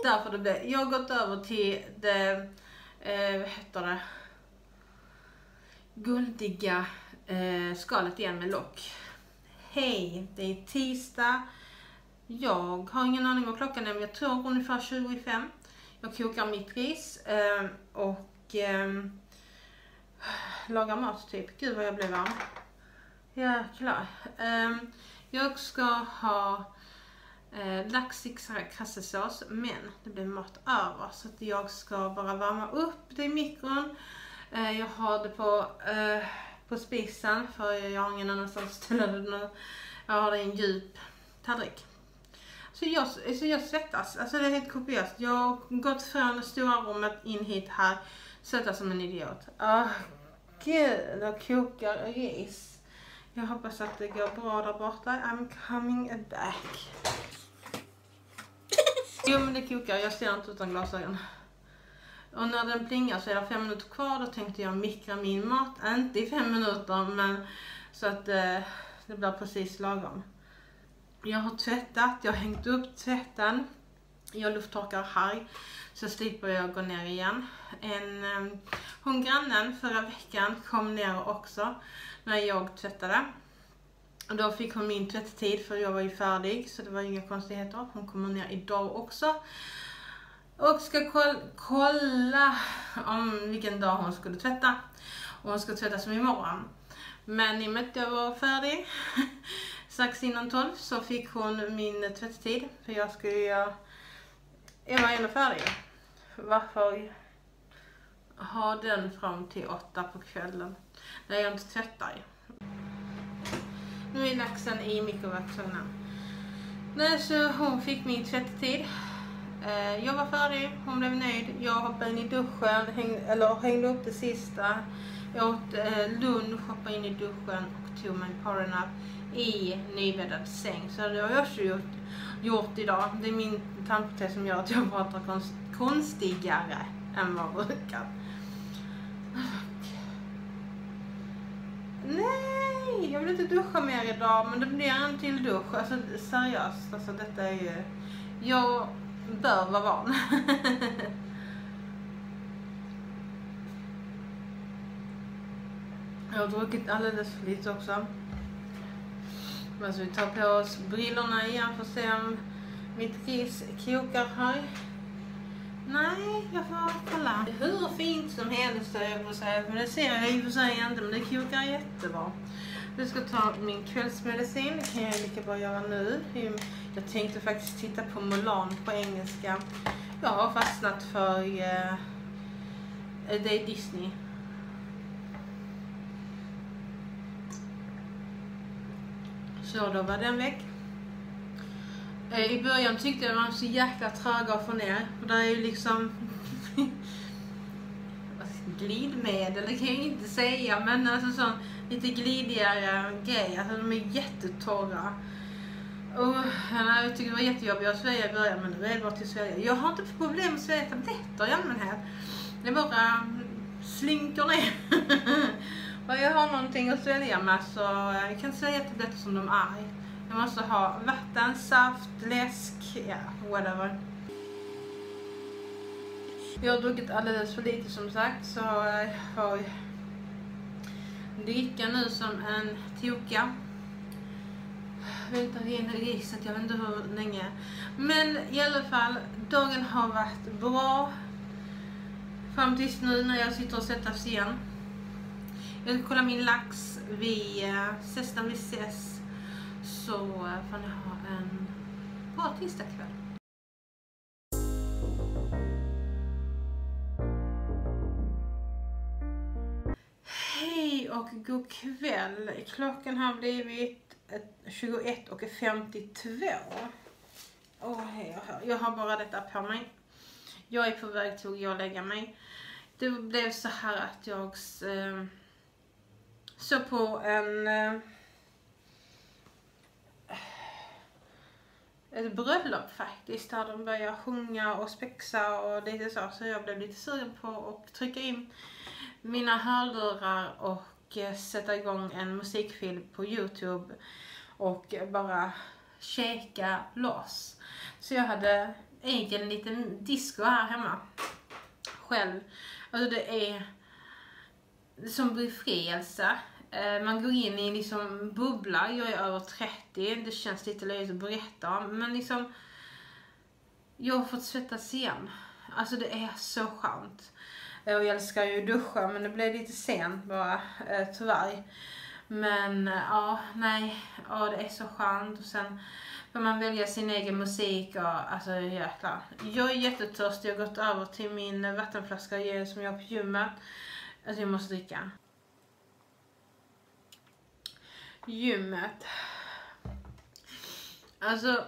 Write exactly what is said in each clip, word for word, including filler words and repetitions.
därför det blev. Jag har gått över till det, eh, vad heter det, guldiga eh, skalet igen med lock. Hej, det är tisdag. Jag har ingen aning vad klockan är, men jag tror ungefär tjugofem. Jag kokar mitt ris eh, och eh, lagar mat typ. Gud vad jag blev varm. Jäklar. Eh, jag ska ha eh, lax i kassesås, men det blir mat över. Så att jag ska bara värma upp det i mikron. Eh, jag har det på, eh, på spisen för jag har ingen annanstans att ställa det. Jag har det i en djup tallrik. Så jag, så jag svettas, alltså det är helt kopiöst. Jag har gått från det stora rummet in hit här, svettas som en idiot. Åh, gud, jag kokar ris. Jag hoppas att det går bra där borta. I'm coming back. Jo, men det kokar, jag ser inte utan glasögon. Och när den plingar så är det fem minuter kvar, då tänkte jag mikra min mat. Inte i fem minuter, men så att eh, det blir precis lagom. Jag har tvättat, jag har hängt upp tvätten. Jag lufttorkar här så slipper jag gå ner igen. En, um, hon grannen förra veckan kom ner också när jag tvättade. Och då fick hon min tvätttid för jag var ju färdig, så det var inga konstigheter. Hon kommer ner idag också. Och ska koll kolla om vilken dag hon skulle tvätta. Och hon ska tvätta som imorgon. Men i och med att jag var färdig strax innan tolv så fick hon min tvätttid. För jag skulle ju... Jag var ändå färdig. Varför ha den fram till åtta på kvällen när jag inte tvättar? Nu är laxen i mikrovågsugnen. Nej, så hon fick min tvätttid. Jag var färdig, hon blev nöjd. Jag hoppade in i duschen, häng, eller hängde upp det sista. Jag åt eh, lunch, hoppade in i duschen och tog mig en powernap i nybäddad säng. Så det har jag också gjort, gjort idag. Det är min tandprotes som gör att jag pratar konst, konstigare än vad jag brukar. Nej, jag vill inte duscha mer idag, men det blir en till dusch. Alltså seriöst, alltså detta är ju... Jag bör vara van. Jag har druckit alldeles för lite också. Men så vi tar på oss brillorna igen för att se om mitt ris kokar här. Nej, jag får kolla. Hur fint som helst är jag på sig. Men det ser jag i och för sig inte, men det kokar jättebra. Jag ska ta min kvällsmedicin. Det kan jag lika bra göra nu. Jag tänkte faktiskt titta på Mulan på engelska. Jag har fastnat för... Uh, det är Disney. Så då var den väck. I början tyckte jag man var så jäkla tröga att få ner. För det är ju liksom glidmedel, det kan jag inte säga. Men alltså sån lite glidigare grej. Alltså de är jättetorra. Och jag tycker det var jättejobbigt att svälja i början. Men det är bara till att svälja. Jag har inte problem att svälja tabletter i allmänhet. Det bara slinker ner. Och jag har någonting att svälja med, så jag kan svälja tabletter som de är. Jag måste ha vatten, saft, läsk, ja, yeah, whatever. Jag har druckit alldeles för lite som sagt, så jag har dricka nu som en toka. Väntar in riset, jag vet inte hur länge. Men i alla fall, dagen har varit bra. Fram tills nu när jag sitter och sättas igen. Jag ska kolla min lax vid uh, ses när vi ses. Så uh, får ni ha en bra tisdagkväll. Hej och god kväll. Klockan har blivit tjugoett och femtiotvå. Oh, hej, jag har bara detta på mig. Jag är på väg till att lägga mig. Det blev så här att jag eh, såg på en eh, ett bröllop faktiskt, där de började sjunga och spexa och lite så. Så jag blev lite sugen på att trycka in mina hörlurar och eh, sätta igång en musikfilm på YouTube och bara käka loss. Så jag hade egen liten disco här hemma. Själv. Alltså det är som befrielse. Man går in i liksom bubbla. Jag är över trettio. Det känns lite löjligt att berätta om. Men liksom, jag har fått svettas igen. Alltså det är så skönt. Och jag älskar ju duscha, men det blev lite sent bara, tyvärr. Men ja, nej. Ja, det är så skönt. Och sen får man välja sin egen musik och alltså jäklar. Jag är jättetörstig. Jag har gått över till min vattenflaska som jag har på gymmet. Alltså jag måste dricka. Gymmet. Alltså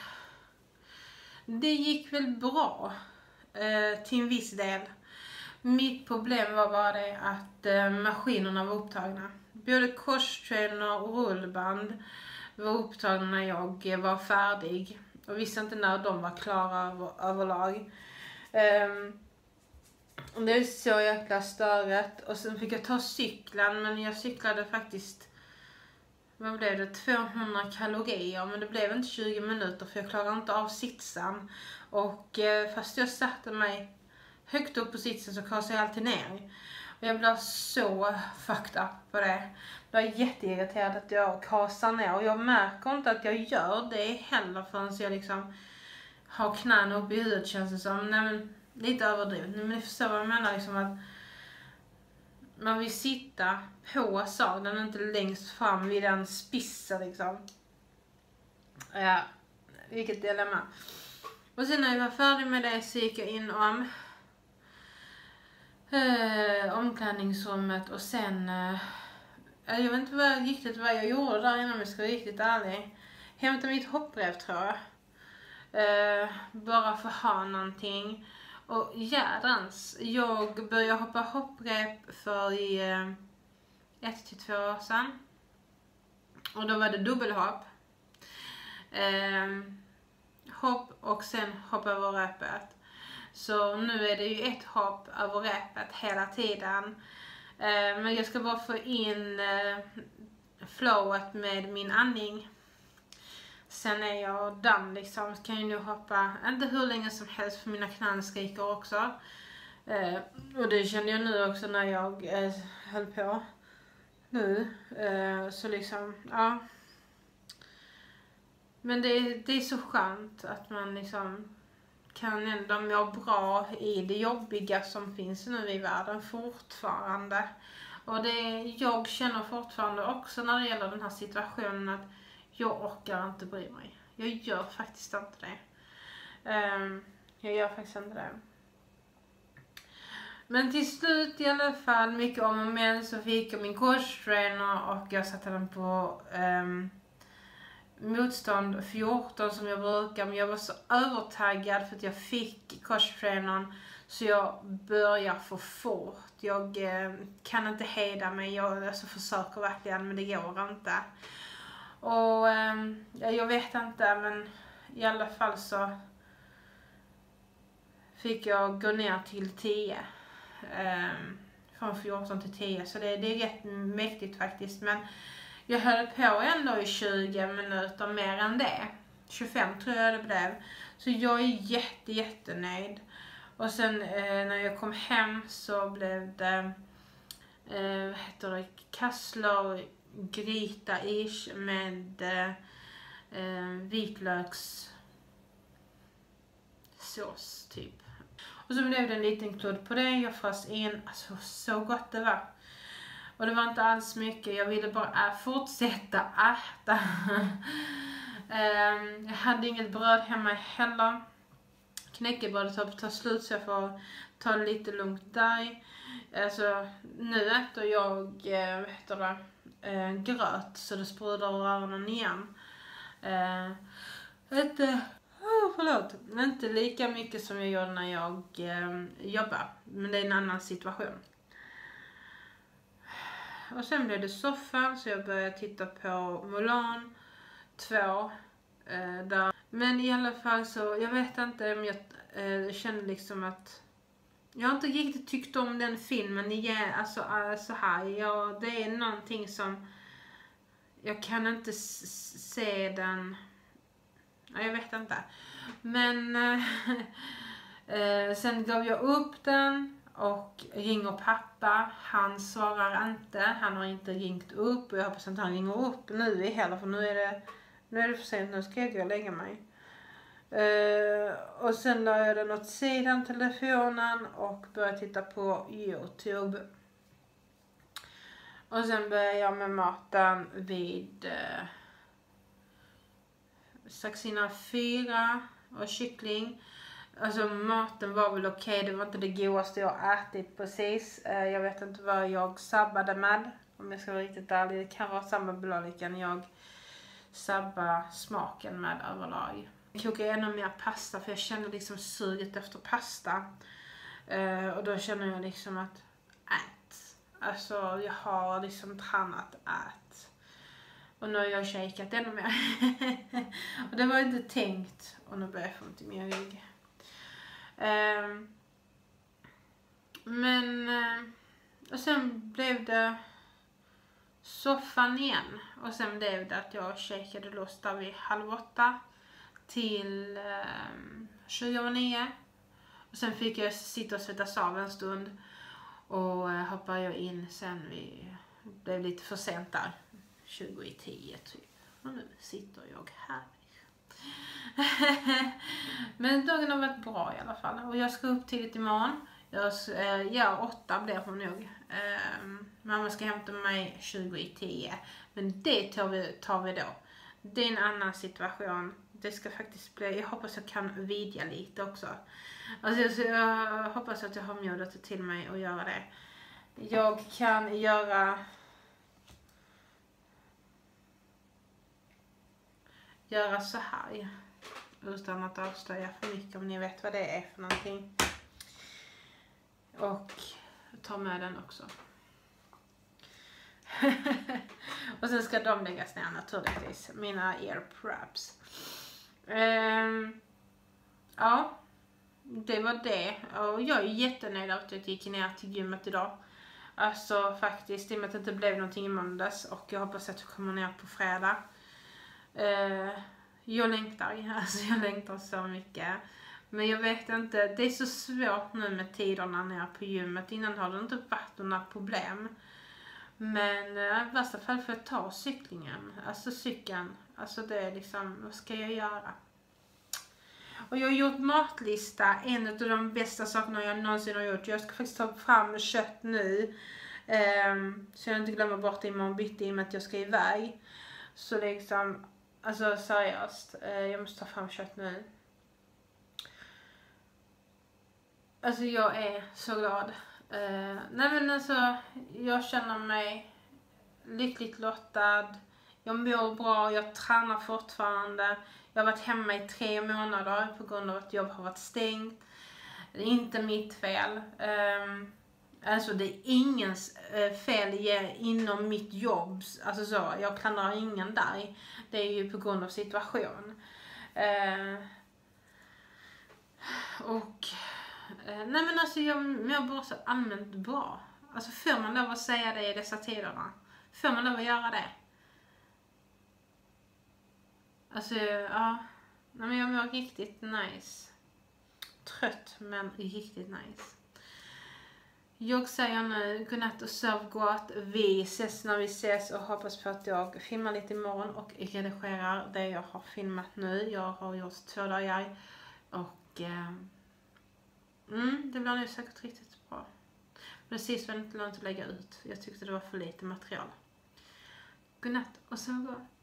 det gick väl bra eh, till en viss del. Mitt problem var bara det att eh, maskinerna var upptagna. Både crosstrainer och rullband var upptagna när jag var färdig. Och visste inte när de var klara över, överlag. Um, det är så jäkla störigt. Och sen fick jag ta cykeln, men jag cyklade faktiskt, vad blev det, tvåhundra kalorier, men det blev inte tjugo minuter för jag klarade inte av sitsen. Och eh, fast jag satte mig högt upp på sitsen så kasade jag alltid ner. Och jag blev så fucked up på det. Jag är jätteirriterad att jag kasar ner. Och jag märker inte att jag gör det heller förrän jag liksom har knäna upp i huvudet, känns det som. Nej, men lite överdrivet. Men ni förstår vad jag menar, liksom att man vill sitta på sadeln, inte längst fram vid den spissen liksom. Ja, vilket dilemma. Och sen när jag var färdig med det så gick jag in om eh, omklädningsrummet och sen eh, jag vet inte vad, riktigt vad jag gjorde där innan, om jag ska vara riktigt ärlig. Hämtade mitt hoppbrev tror jag. Eh, bara för att ha någonting. Och jädrans, jag började hoppa hopprep för i eh, ett till två år sedan. Och då var det dubbelhopp. Eh, hopp och sen hopp över repet. Så nu är det ju ett hopp över repet hela tiden. Eh, men jag ska bara få in eh, flowet med min andning. Sen är jag done liksom. Så kan jag nu hoppa, inte hur länge som helst för mina knän skriker också. Eh, och det kände jag nu också när jag eh, höll på. Nu. Eh, så liksom, ja. Men det, det är så skönt att man liksom kan ändå må bra i det jobbiga som finns nu i världen fortfarande. Och det jag känner fortfarande också när det gäller den här situationen att jag orkar inte bry mig. Jag gör faktiskt inte det. Um, jag gör faktiskt inte det. Men till slut i alla fall, mycket om och men, så fick jag min coachtrainer och jag satte den på um, motstånd fjorton som jag brukar. Men jag var så övertaggad för att jag fick coachtrainern så jag börjar få fort. Jag eh, kan inte hejda mig. Jag alltså, försöker verkligen, men det går inte. Och eh, jag vet inte, men i alla fall så fick jag gå ner till tio. Eh, från fjorton till tio. Så det, det är rätt mäktigt faktiskt. Men jag höll på ändå i tjugo minuter mer än det. tjugofem tror jag det blev. Så jag är jätte, jättenöjd. Och sen eh, när jag kom hem så blev det eh, vad heter det, kassler gryta-ish med eh, vitlökssås typ. Och så blev det en liten kludd på det. Jag frös in. Alltså så gott det var. Och det var inte alls mycket. Jag ville bara äh, fortsätta äta. um, jag hade inget bröd hemma heller. Knäckebrödet har tagit slut så jag får ta det lite lugnt där. Alltså, nu äter jag äh, vad heter det, äh, gröt så det sprudlar ur öronen igen. Äh, inte, oh, förlåt. Inte lika mycket som jag gjorde när jag äh, jobbar. Men det är en annan situation. Och sen blev det soffan så jag började titta på Mulan två. Eh, där. Men i alla fall så, jag vet inte om jag eh, kände liksom att jag har inte riktigt tyckt om den filmen igen. Alltså äh, så här, ja, det är någonting som jag kan inte se den Ja, jag vet inte. Men eh, sen gav jag upp den och ringer pappa. Han svarar inte. Han har inte ringt upp. Och jag hoppas att han ringer upp nu i heller. För nu är det, nu är det för sent. Nu ska jag gå och lägga mig. Uh, och sen la jag den åt sidan, telefonen, och började titta på YouTube. Och sen började jag med maten vid uh, strax innan fyra och kyckling. Alltså maten var väl okej, okay. Det var inte det godaste jag ätit precis. Uh, jag vet inte vad jag sabbade med, om jag ska vara riktigt ärlig. Det kan vara samma blålikan jag sabbar smaken med överlag. Jag kokade ännu mer pasta för jag kände liksom suget efter pasta. Uh, och då känner jag liksom att ät. Alltså jag har liksom tränat ät. Och nu har jag shakat ännu mer. Och det var inte tänkt. Och nu börjar jag få ont i min rygg. Uh, men uh, och sen blev det soffan igen. Och sen blev det att jag shakade loss där vid halv åtta. Till eh, tjugo över nio. Och sen fick jag sitta och svettas av en stund. Och eh, hoppade jag in sen. Vi blev lite för sent där. tjugo i tio typ. Och nu sitter jag här. Men dagen har varit bra i alla fall. Och jag ska upp tidigt imorgon. Jag, eh, ja, åtta blir hon nog. Eh, mamma ska hämta mig tjugo i tio. Men det tar vi, tar vi då. Det är en annan situation. Det ska faktiskt bli, jag hoppas jag kan vidga lite också. Alltså jag, jag hoppas att jag har modet till mig att göra det. Jag kan göra göra så här. Utan att avslöja för mycket, om ni vet vad det är för någonting. Och ta med den också. Och sen ska de läggas ner naturligtvis. Mina earprops. Um, ja. Det var det. Och jag är jättenöjd av att jag gick ner till gymmet idag. Alltså faktiskt. I och med att det inte blev någonting i måndags. Och jag hoppas att jag kommer ner på fredag. Uh, jag längtar. Alltså jag längtar så mycket. Men jag vet inte. Det är så svårt nu med tiderna när jag är på gymmet. Innan har det inte varit några problem. Men i värsta fall får jag ta cyklingen. Alltså cykeln. Alltså det är liksom, vad ska jag göra? Och jag har gjort matlista. En av de bästa sakerna jag någonsin har gjort. Jag ska faktiskt ta fram kött nu. Um, så jag inte glömmer bort det imorgon bitti i och med att jag ska iväg. Så liksom, alltså seriöst. Uh, jag måste ta fram kött nu. Alltså jag är så glad. Uh, nej men alltså, jag känner mig lyckligt lottad. Jag mår bra, jag tränar fortfarande. Jag har varit hemma i tre månader på grund av att jobb har varit stängt. Det är inte mitt fel. Um, alltså det är ingens uh, fel inom mitt jobb. Alltså så, jag klandrar ingen där. Det är ju på grund av situation. Uh, och... Nej men alltså jag mår bara så allmänt bra. Alltså får man lov att säga det i dessa tiderna? Får man lov att göra det? Alltså ja. Nej men jag mår riktigt nice. Trött men riktigt nice. Jag säger nu godnatt och sov gott. Vi ses när vi ses och hoppas på att jag filmar lite imorgon och redigerar det jag har filmat nu. Jag har gjort två dagar och... Eh, Mm, det blir nu säkert riktigt bra. Men det sist var det inte lönt att lägga ut. Jag tyckte det var för lite material. Godnatt och sov gott.